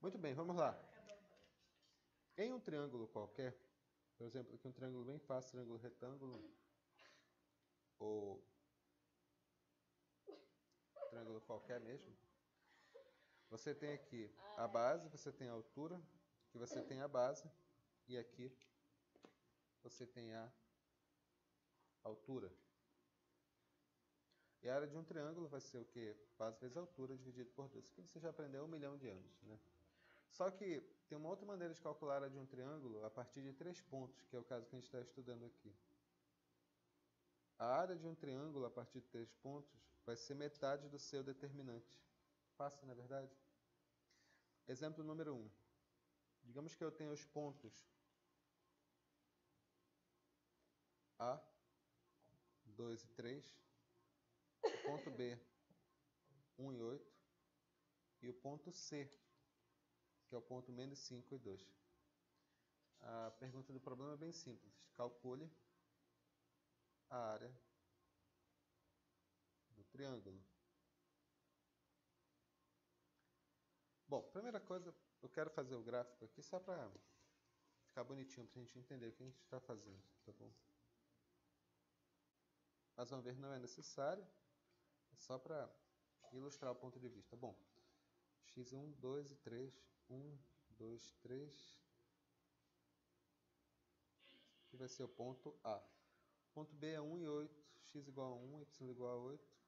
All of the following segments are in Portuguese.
Muito bem, vamos lá. Em um triângulo qualquer, por exemplo, aqui um triângulo bem fácil, triângulo retângulo, ou triângulo qualquer mesmo, você tem aqui a base, você tem a altura, aqui você tem a base, e aqui você tem a altura. E a área de um triângulo vai ser o quê? Base vezes altura dividido por 2. Isso que você já aprendeu há 1 milhão de anos, né? Só que tem uma outra maneira de calcular a área de um triângulo a partir de 3 pontos, que é o caso que a gente está estudando aqui. A área de um triângulo a partir de 3 pontos vai ser metade do seu determinante. Fácil, não é verdade? Exemplo número 1. Digamos que eu tenho os pontos A, 2 e 3, o ponto B, 1 e 8, e o ponto C, que é o ponto menos 5 e 2. A pergunta do problema é bem simples. Calcule a área do triângulo. Bom, primeira coisa, eu quero fazer o gráfico aqui só para ficar bonitinho, para a gente entender o que a gente está fazendo, tá bom? Mais uma vez, não é necessário, é só para ilustrar o ponto de vista. Bom, x1, 2 e 3, 1, 2, 3, que vai ser o ponto A. Ponto B é 1 e 8, x igual a 1, y igual a 8.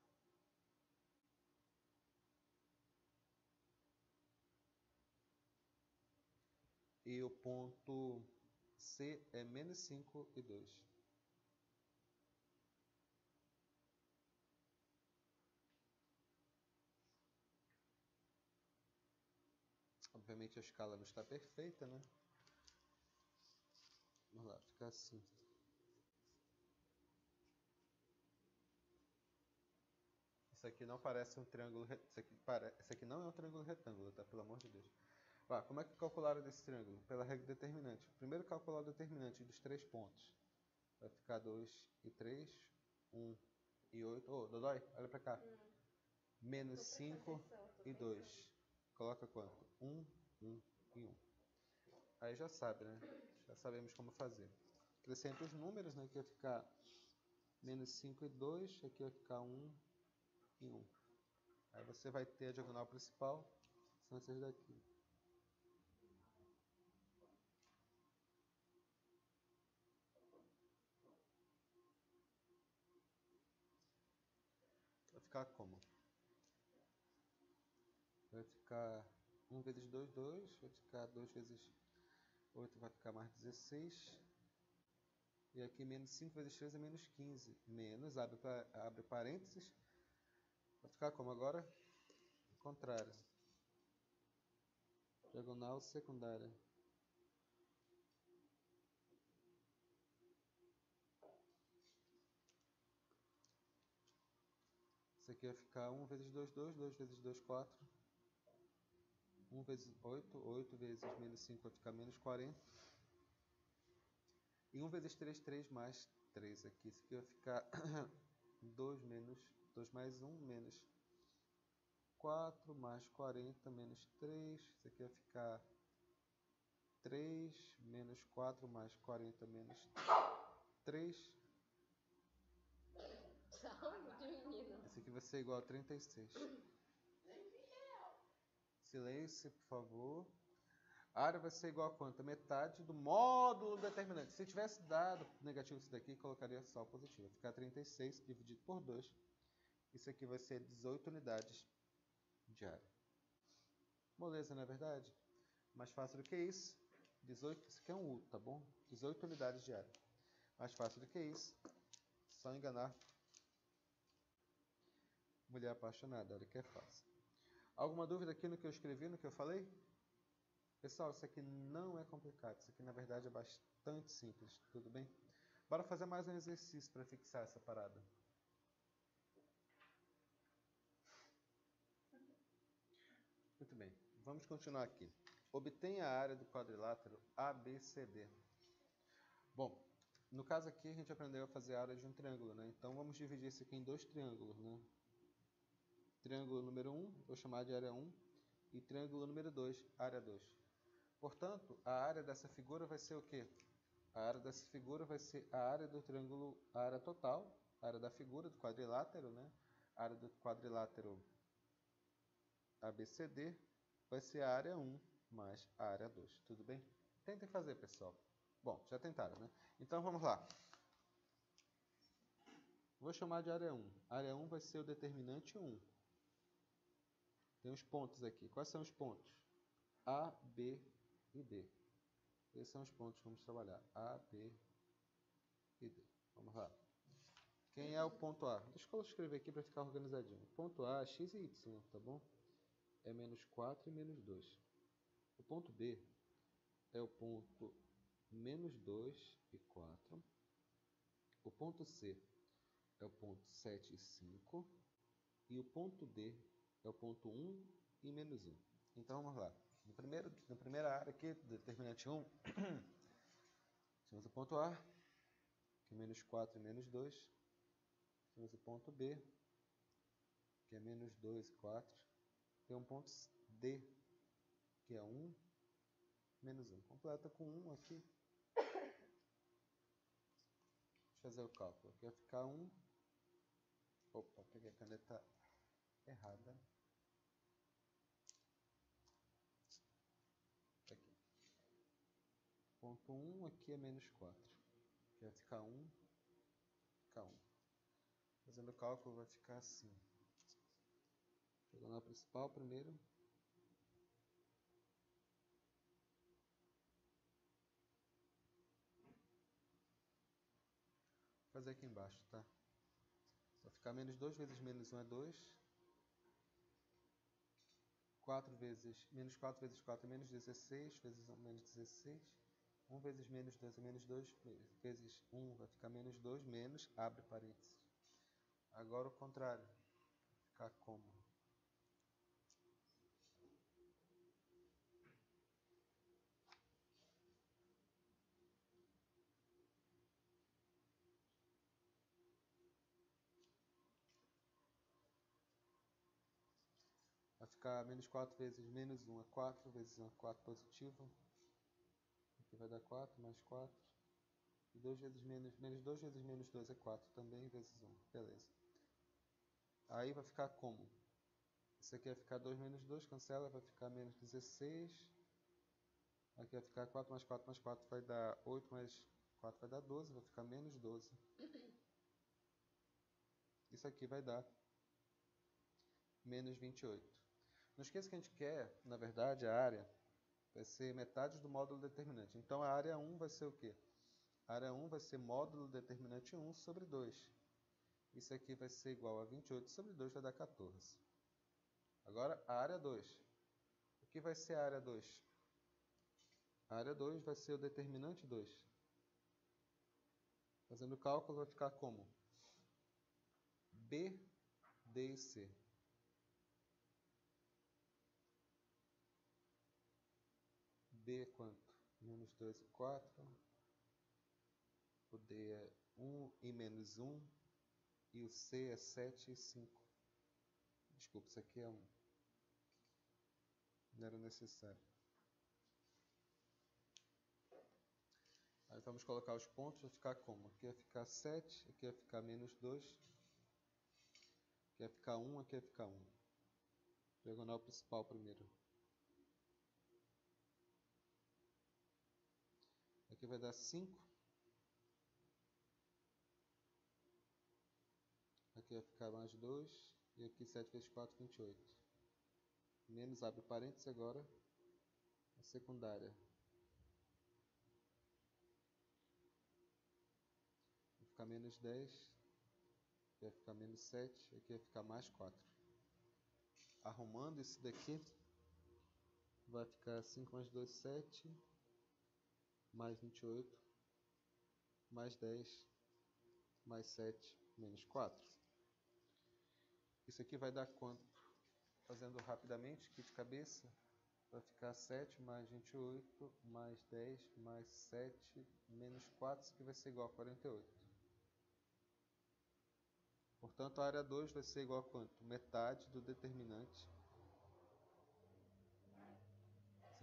E o ponto C é menos 5 e 2. Obviamente a escala não está perfeita, né? Vamos lá, fica assim. Isso aqui não parece um triângulo. Isso aqui não é um triângulo retângulo, tá? Pelo amor de Deus. Como é que calcularam desse triângulo? Pela regra determinante. Primeiro calcular o determinante dos 3 pontos. Vai ficar 2 e 3, 1 e 8. Ô, Dodói, olha pra cá. Menos 5 e 2. Coloca quanto? 1, 1 e 1. Aí já sabe, né? Já sabemos como fazer. Acrescenta os números, né? Aqui vai ficar menos 5 e 2. Aqui vai ficar 1 e 1. Aí você vai ter a diagonal principal, são essas daqui. Vai ficar como? Vai ficar 1 vezes 2, 2. Vai ficar 2 vezes 8, vai ficar mais 16. E aqui menos 5 vezes 3 é menos 15. Menos, abre parênteses. Vai ficar como agora? Contrário. Diagonal secundária. Isso aqui vai ficar 1 vezes 2, 2. 2 vezes 2, 4. 1 vezes 8. 8 vezes menos 5 vai ficar menos 40. E 1 vezes 3, 3 mais 3 aqui. Isso aqui vai ficar 2 mais 1 menos 4 mais 40 menos 3. Isso aqui vai ficar 3 menos 4 mais 40 menos 3. Esse aqui vai ser igual a 36. Silêncio, por favor. A área vai ser igual a quanto? A metade do módulo determinante. Se tivesse dado negativo isso daqui, colocaria só positivo. Vai ficar 36 dividido por 2. Isso aqui vai ser 18 unidades de área. Moleza, não é verdade? Mais fácil do que isso. 18, isso aqui é um U, tá bom? 18 unidades de área. Mais fácil do que isso. Só enganar mulher apaixonada, olha que é fácil. Alguma dúvida aqui no que eu escrevi, no que eu falei? Pessoal, isso aqui não é complicado. Isso aqui, na verdade, é bastante simples. Tudo bem? Bora fazer mais um exercício para fixar essa parada. Muito bem. Vamos continuar aqui. Obtenha a área do quadrilátero ABCD. Bom, no caso aqui, a gente aprendeu a fazer a área de um triângulo, né? Então, vamos dividir isso aqui em 2 triângulos, né? Triângulo número 1, vou chamar de área 1. E triângulo número 2, área 2. Portanto, a área dessa figura vai ser o quê? A área dessa figura vai ser a área do triângulo, a área total, a área da figura, do quadrilátero, né? A área do quadrilátero ABCD vai ser a área 1 mais a área 2. Tudo bem? Tentem fazer, pessoal. Bom, já tentaram, né? Então, vamos lá. Vou chamar de área 1. Área 1 vai ser o determinante 1. Tem os pontos aqui. Quais são os pontos? A, B e D. Esses são os pontos que vamos trabalhar. A, B e D. Vamos lá. Quem é o ponto A? Deixa eu escrever aqui para ficar organizadinho. O ponto A é x e y, tá bom? É menos 4 e menos 2. O ponto B é o ponto menos 2 e 4. O ponto C é o ponto 7 e 5. E o ponto D é o ponto 1 e menos 1. Então, vamos lá. Na primeira área aqui, determinante 1, temos o ponto A, que é menos 4 e menos 2. Temos o ponto B, que é menos 2 e 4. Tem um ponto D, que é 1, menos 1. Completa com 1 aqui. Deixa eu fazer o cálculo. Aqui vai ficar 1. Opa, peguei a caneta errada. Aqui. Ponto 1 aqui é menos 4. Aqui vai ficar 1, fica 1. Fazendo o cálculo vai ficar assim. Diagonal principal primeiro. Vou fazer aqui embaixo, tá? Vai ficar menos 2 vezes menos 1 é 2. 4 vezes, menos 4 vezes 4 é menos 16, vezes 1 menos 16. 1 vezes menos 2 é menos 2, vezes 1 vai ficar menos 2, menos, abre parênteses. Agora o contrário, vai ficar como? Vai ficar menos 4 vezes menos 1 é 4, vezes 1 é 4 positivo. Aqui vai dar 4, mais 4. E 2 vezes menos 2 vezes menos 2 é 4 também, vezes 1. Beleza. Aí vai ficar como? Isso aqui vai ficar 2 menos 2, cancela, vai ficar menos 16. Aqui vai ficar 4 mais 4 mais 4 vai dar 8 mais 4 vai dar 12, vai ficar menos 12. Isso aqui vai dar menos 28. Não esqueça que a gente quer, na verdade, a área vai ser metade do módulo determinante. Então, a área 1 vai ser o quê? A área 1 vai ser módulo determinante 1 sobre 2. Isso aqui vai ser igual a 28 sobre 2, vai dar 14. Agora, a área 2. O que vai ser a área 2? A área 2 vai ser o determinante 2. Fazendo o cálculo, vai ficar como? B, D e C. B é quanto? Menos 2 e 4. O D é 1 e menos 1. E o C é 7 e 5. Desculpa, isso aqui é 1. Não era necessário. Aí vamos colocar os pontos, vai ficar como? Aqui vai ficar 7, aqui vai ficar menos 2. Aqui vai ficar 1, aqui vai ficar 1. Diagonal principal primeiro. Aqui vai dar 5. Aqui vai ficar mais 2. E aqui 7 vezes 4, 28. Menos, abre parênteses agora. A secundária. Vai ficar menos 10. Aqui vai ficar menos 7. Aqui vai ficar mais 4. Arrumando isso daqui, vai ficar 5 mais 2, 7. Mais 28. Mais 10. Mais 7. Menos 4. Isso aqui vai dar quanto? Fazendo rapidamente, aqui de cabeça, vai ficar 7 mais 28, mais 10, mais 7, menos 4, isso aqui vai ser igual a 48. Portanto, a área 2 vai ser igual a quanto? Metade do determinante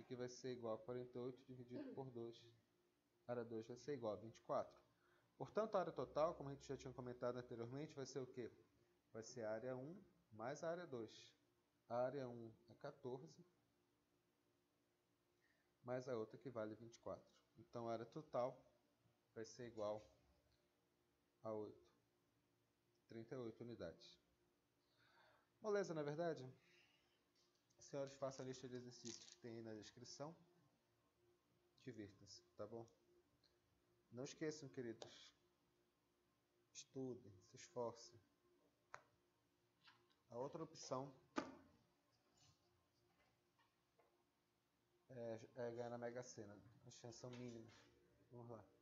que vai ser igual a 48 dividido por 2. Área 2 vai ser igual a 24. Portanto, a área total, como a gente já tinha comentado anteriormente, vai ser o quê? Vai ser a área 1 mais a área 2. A área 1 é 14, mais a outra que vale 24. Então, a área total vai ser igual a 38 unidades. Moleza, não é verdade? Senhores, façam a lista de exercícios que tem aí na descrição. Divirtam-se, tá bom? Não esqueçam, queridos. Estudem, se esforcem. A outra opção é ganhar na Mega Sena. As chances são mínimas. Vamos lá.